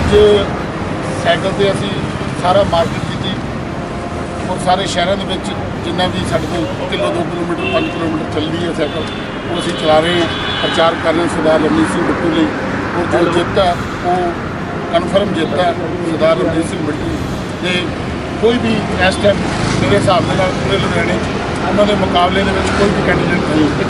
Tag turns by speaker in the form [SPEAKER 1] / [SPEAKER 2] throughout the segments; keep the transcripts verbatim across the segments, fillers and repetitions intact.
[SPEAKER 1] अज cycle से असी सारा मार्केट की और सारे शहरों के जिन्ना भी साढ़े को किलो दो किलोमीटर पाँच किलोमीटर चल रही है साइकिल वो असी चला रहे हैं, प्रचार कर रहे हैं सरदार रमनीत सिंह बिट्टू लिए। और जो जित है वो कन्फर्म जित है सरदार रमनीत सिंह बिट्टू के। कोई भी इस टाइम मेरे हिसाब के पूरे लुधियाने उन्होंने मुकाबले में कोई भी कैंडीडेट नहीं।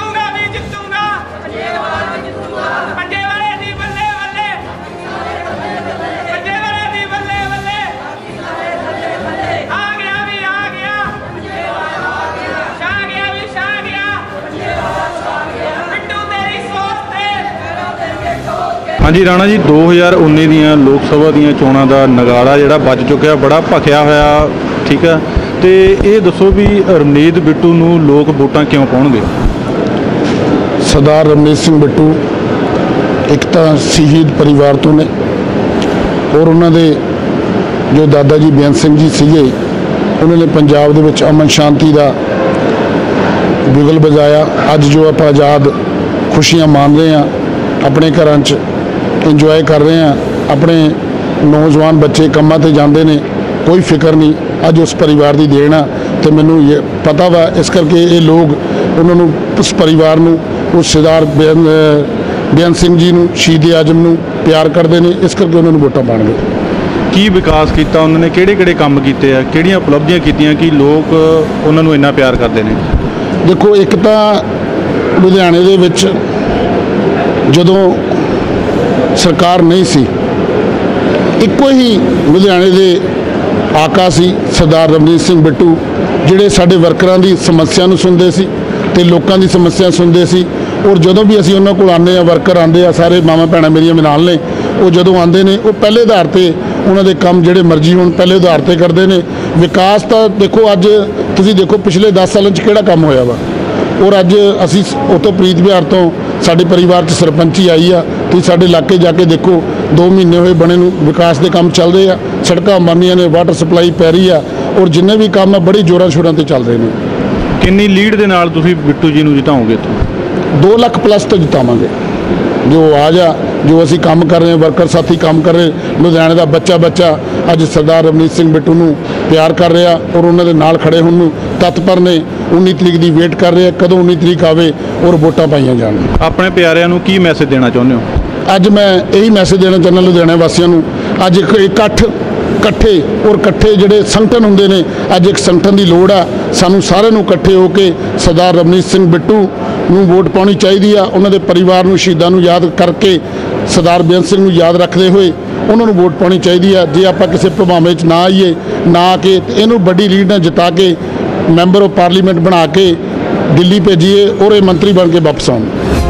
[SPEAKER 2] हाँ जी राणा जी, दो हज़ार उन्नी दियां लोक सभा दियां चोणां दा नगाड़ा जिहड़ा बज चुकिया, बड़ा भखिया होया, ठीक है। तो ये दसो भी रमनीत बिट्टू नूं लोग वोटां क्यों पाउणगे?
[SPEAKER 1] सरदार रमनीत सिंह बिट्टू एक तो शहीद परिवार तो ने और उन्होंने जो दादा जी बेअंत सिंह जी सीगे उन्होंने पंजाब दे विच अमन शांति का बिगल बजाया। अज जो आप आज़ाद खुशियां मान रहे हैं, अपने घरां च इंजॉय कर रहे हैं, अपने नौजवान बच्चे कामां ते जांदे ने, कोई फिक्र नहीं। अज उस परिवार की देन आ तो मैनू ये पता वा, इस करके ये लोग उन्होंने उस परिवार नू उस सरदार बेअंत सिंह जी नू शहीद आजम नू प्यार करते हैं, इस करके उन्होंने वोटां पाणगे।
[SPEAKER 2] की विकास किया उन्होंने, किहड़े किहड़े काम कीते आ, किहड़ियां उपलब्धियां कीतियां कि लोग उन्होंने इन्ना प्यार करते हैं?
[SPEAKER 1] देखो, एक तो लुधियाने दे विच जदों सरकार नहीं सी, इक्को ही लुधियाने दे आका सी सरदार रमनीत सिंह बिट्टू, जिहड़े साडे वर्करां दी समस्या नूं सुनदे सी ते लोकां दी समस्या सुनदे सी। और जदों भी असीं उन्हां कोल आने, वर्कर आते हैं, सारे मावां भैणां मेरियां नाल ने, वो जदों आते हैं वो पहले आधार पर उन्हां दे काम जिहड़े मर्जी होण पहले आधार पर करते हैं। विकास तो देखो अज तुसीं देखो पिछले दस सालों च किहड़ा काम होया वा। और अज असी उतों प्रीत बिहार तो साडे परिवार च सरपंची आई आ, तुसीं साडे इलाके जाके देखो, दो महीने हुए बने नूं विकास के काम चल रहे हैं, सड़कां बननियां ने, वाटर सप्लाई पै रही है और जिन्ने भी काम आ बड़ी जोरां शोरां ते चल रहे हैं।
[SPEAKER 2] किन्नी लीड दे नाल तुसीं बिट्टू जी नूं जिताओगे? इत्थों
[SPEAKER 1] दो लाख प्लस तो जितावांगे। जो आज आ जो असी काम कर रहे हैं, वर्कर साथी काम कर रहे, लुधियाने का बच्चा बच्चा अज सरदार रमनीत सिंह बिट्टू नूं प्यार कर रहा और उन्होंने नाल खड़े होण नूं तत्पर ने। उन्नी तरीक की वेट कर रहे हैं कदों उन्नी तरीक आवे और वोटां पाईयां जाण।
[SPEAKER 2] अपने प्यारिਆਂ ਨੂੰ ਕੀ मैसेज देना चाहुंदे हो?
[SPEAKER 1] अज मैं यही मैसेज देना चाहना लुधियाने वासियों नूं, अज एक इकट्ठ इकट्ठे और इकट्ठे जिहड़े संगठन हुंदे ने, अज एक संगठन की लोड़ आ। सानूं सारिਆਂ ਨੂੰ इकट्ठे होकर सरदार रमनीत सिंह बिट्टू नूं वोट पाउणी चाहीदी आ। उन्हां दे परिवार नूं शहीदां नूं याद करके सरदार बेअंत सिंह नूं याद रखते हुए उन्होंने वोट पानी चाहिए है। जे आप किसी भवावे च ना आईए ना आके इनू बड़ी लीड ने जिता के मैंबर ऑफ पार्लीमेंट बना के दिल्ली भेजीए और ये मंत्री बन के वापस आउण।